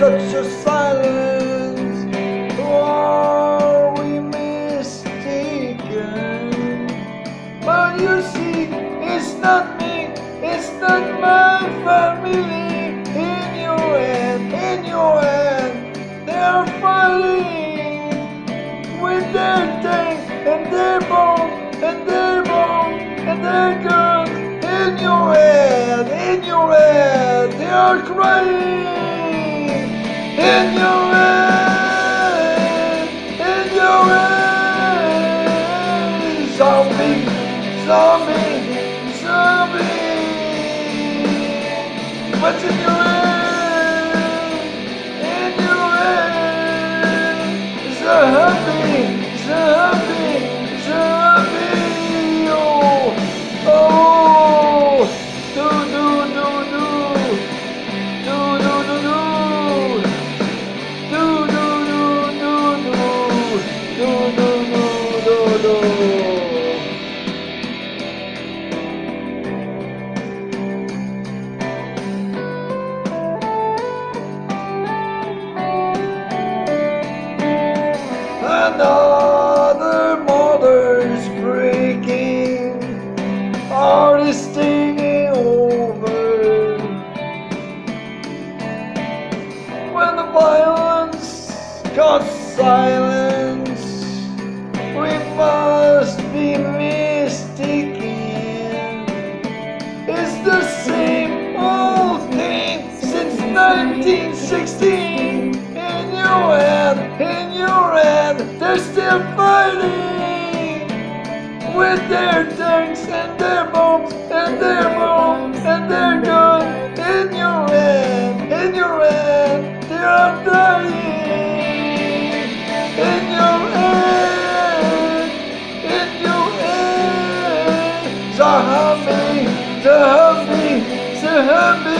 such a silence. Are we mistaken? But you see, it's not me, it's not my family. In your hand, they are fighting with their tank and their bomb and their bomb and their guns. In your head, they are crying. In your head, zombie, zombie, zombie. What's in your head? In your head, zombie, zombie, zombie. Oh, oh. Do do do do do do do do do do do do do do do. Another mother's breaking, heart is taking over. When the violence causes silence, we must be mistaken. It's the same old thing since 1916. In your hand, they're still fighting with their tanks and their bombs and their bombs and their guns. In your hand, they are dying. In your hand, zombie, zombie, zombie.